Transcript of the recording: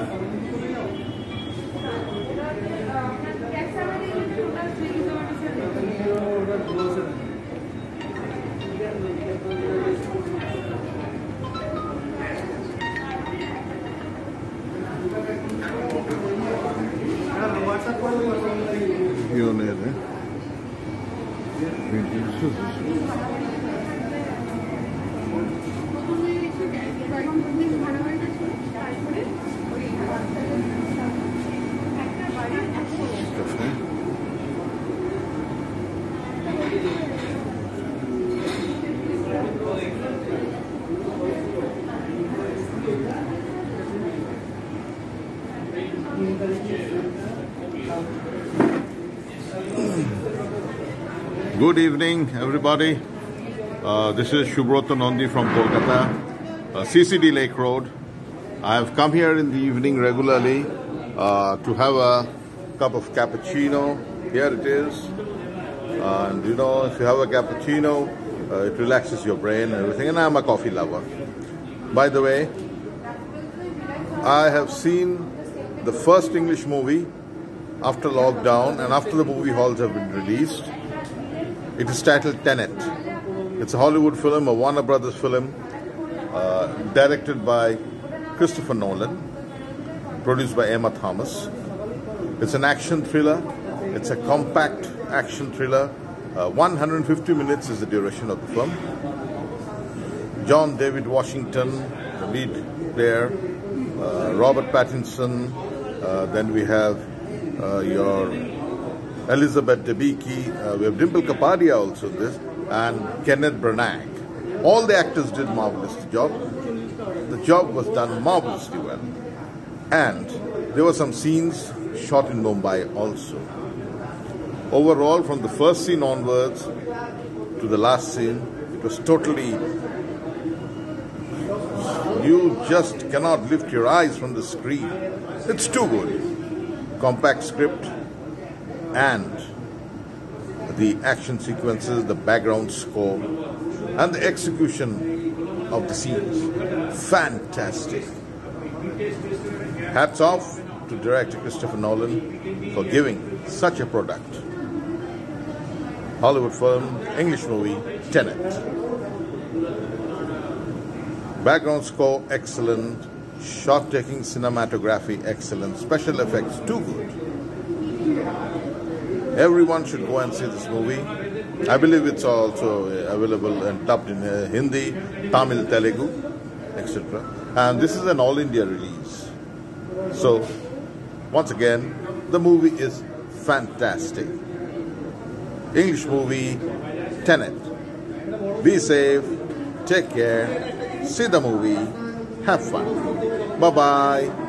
Good evening, everybody. This is Shubroto Nandi from Kolkata, CCD Lake Road. I have come here in the evening regularly to have a cup of cappuccino. Here it is. And you know, if you have a cappuccino, it relaxes your brain and everything. And I'm a coffee lover. By the way, I have seen the first English movie after lockdown and after the movie halls have been released. It is titled Tenet. It's a Hollywood film, a Warner Brothers film, directed by Christopher Nolan, produced by Emma Thomas. It's an action thriller. It's a compact action thriller. 150 minutes is the duration of the film. John David Washington, the lead player, Robert Pattinson, then we have your Elizabeth Debicki, we have Dimple Kapadia also in this, and Kenneth Branagh. All the actors did marvelous job. The job was done marvelously well. And there were some scenes shot in Mumbai also. Overall, from the first scene onwards to the last scene, it was totally, you just cannot lift your eyes from the screen. It's too good. Compact script, and the action sequences, the background score, and the execution of the scenes. Fantastic. Hats off to director Christopher Nolan for giving such a product. Hollywood film, English movie, Tenet. Background score, excellent. Shot-taking cinematography, excellent. Special effects, too good. Everyone should go and see this movie. I believe it's also available and dubbed in Hindi, Tamil, Telugu, etc. And this is an all-India release. So, once again, the movie is fantastic. English movie, Tenet. Be safe, take care, see the movie, have fun. Bye-bye.